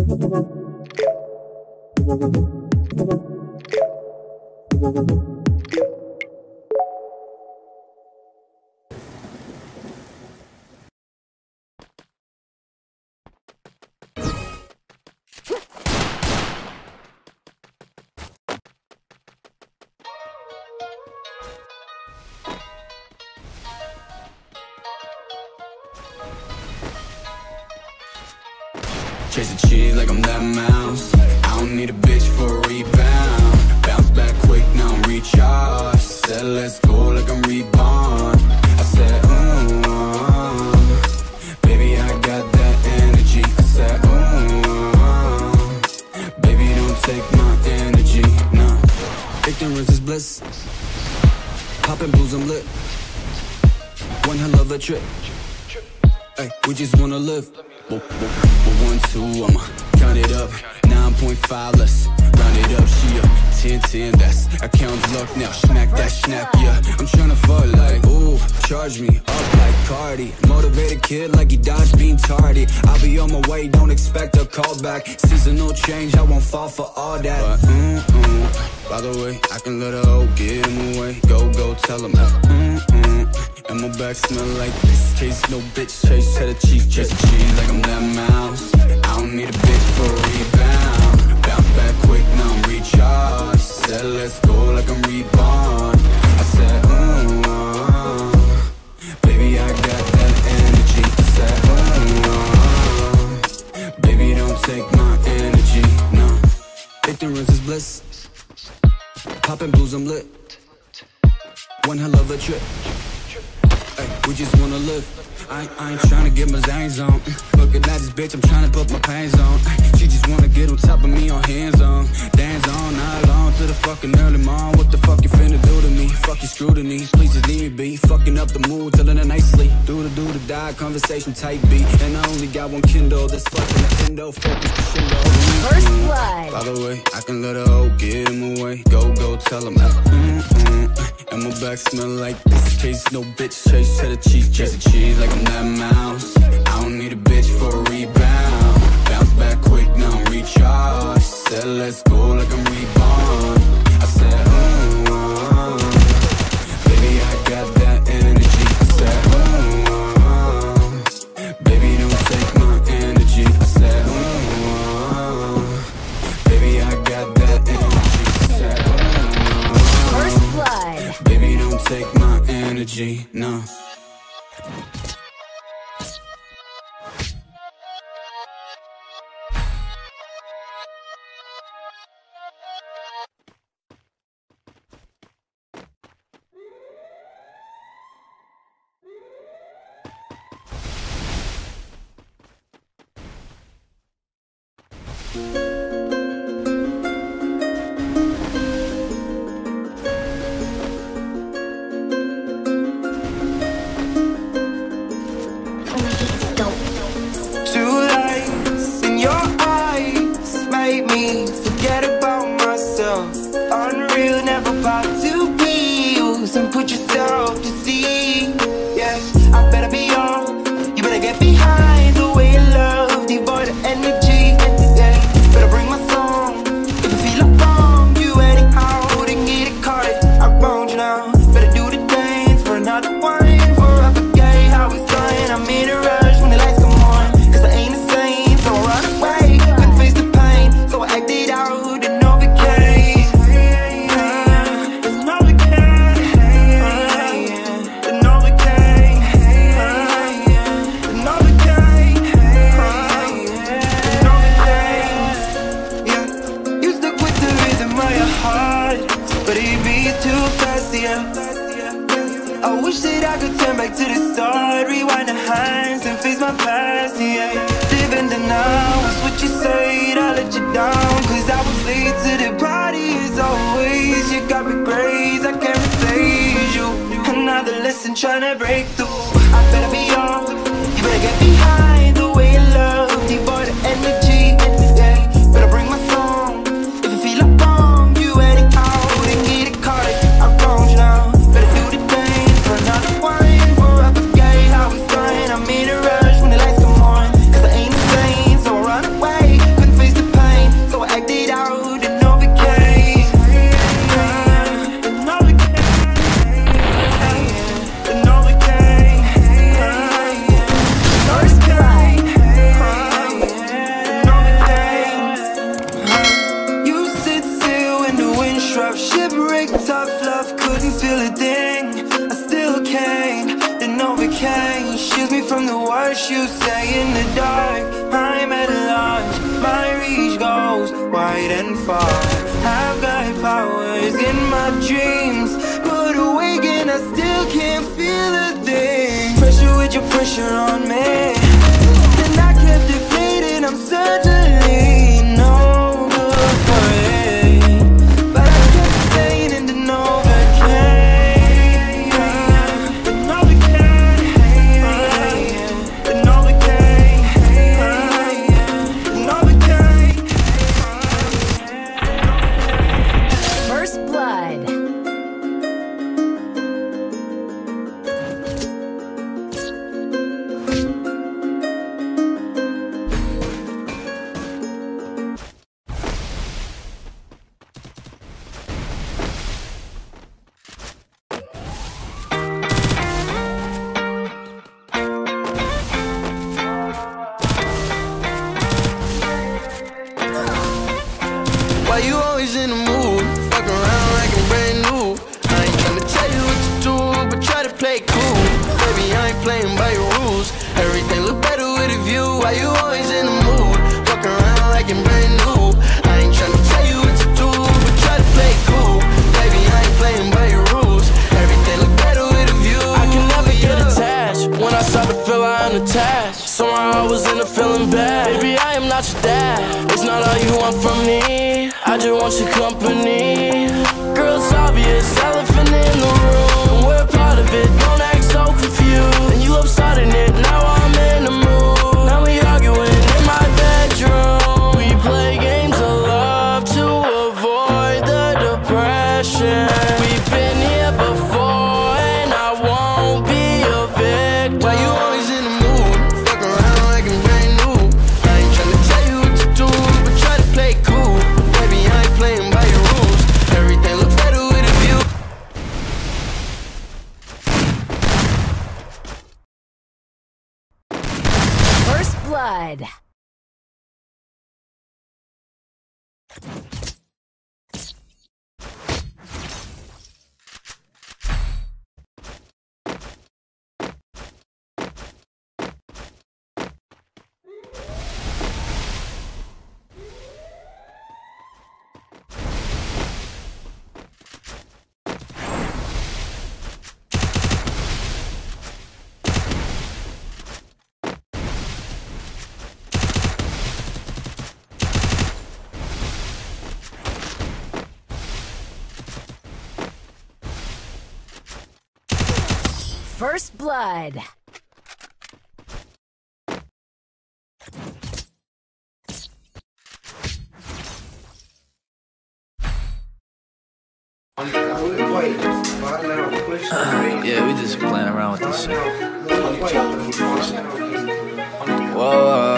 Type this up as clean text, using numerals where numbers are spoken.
Chasing cheese like I'm that mouse. I don't need a bitch for a rebound. Bounce back quick, now I'm recharged. Said let's go like I'm reborn. I said, baby, I got that energy. I said, baby, don't take my energy, nah. Ignorance is bliss. Poppin' blues, I'm lit. One hell of a trip. Ay, we just wanna live. 1, 2, I'ma count it up. 9.5, let's round it up. She a 10, 10, that's account's luck now. Smack that snap, yeah. I'm tryna fuck like, ooh, charge me up like Cardi. Motivated kid like he dodged being tardy. I'll be on my way, don't expect a call back. Seasonal change, I won't fall for all that. But, by the way, I can let her hoe get in my way. Go, go, tell him and my back smell like this. Chase no bitch, chase cheddar cheese. Chase cheese like I'm that mouse. I don't need a bitch for a rebound. Bounce back quick, now I'm recharged. Said let's go like I'm reborn. I said, baby, I got that energy. I said, baby, don't take my energy, no. Ignorance is bliss. Poppin' blues, I'm lit. One hell of a trip. Ay, we just wanna live. I ain't tryna get my zangs on. Looking at this bitch, I'm tryna put my pants on. She just wanna get on top of me on hands on. Dance on, night long to the fucking early morn. What the fuck you finna do to me? Fuck your scrutiny, please just leave me be. Fucking up the mood, telling her nicely. Do the die, conversation type beat. And I only got one Kindle, this fucking Nintendo. Focus the shindo. First blood. By the way, I can let her hoe get in my way. Go, go, tell him and my back smell like this. Chase no bitch, chase cheddar cheese. Chase the cheese like I'm that mouse. I don't need a bitch for a rebound. Bounce back quick, now I'm recharged. Said let's go like I'm reborn. I said, baby, I got that energy. I said, baby, don't take my energy. I said, baby, I got that energy. I said, First blood. baby, don't take my energy, no. Tryna break through, I better be on. You better get behind the way you love, devoid of energy. Yeah, better bring my song. If you feel like wrong, you anyhow, then get it caught. I wronged you now. Better do the dance for another one. Forever gay, how we starting. I'm in a rush when the lights come on. Cause I ain't the same, so I run away. Couldn't face the dark, I'm at a loss. My reach goes wide and far. I've got powers in my dreams, but awake and I still can't feel a thing. Pressure with your pressure on me, then I kept deflated. I'm certainly no good for it, but I kept saying into Novocaine, the Novocaine, the Novocaine, the Novocaine. First blood. Why you always in the mood? Fuck around like I'm brand new. I ain't tryna tell you what to do, but try to play cool. Baby, I ain't playing by your rules. Everything look better with a view. Why you always in the mood? Fuck around like I'm brand new. I ain't tryna tell you what to do, but try to play cool. Baby, I ain't playing by your rules. Everything look better with a view. I can never get attached. When I start to feel I am attached, somehow I was in a feeling bad. Baby, I am not your dad. It's not all you want from me. I just want your company. Girl, it's obvious, elephant in the room. We're part of it, don't act so confused. And you love starting it, now I'm in the mood. Now we arguing in my bedroom. We play games of love to avoid the depression. We've been here before and I won't be a victim. Why you always in the mood? Fuck around like I'm brand new. I ain't tryna tell you what to do, but try to play cool. Baby, I ain't playing by your rules. Everything look better with a view. First blood. First blood. Yeah, we just playing around with this shit. Whoa.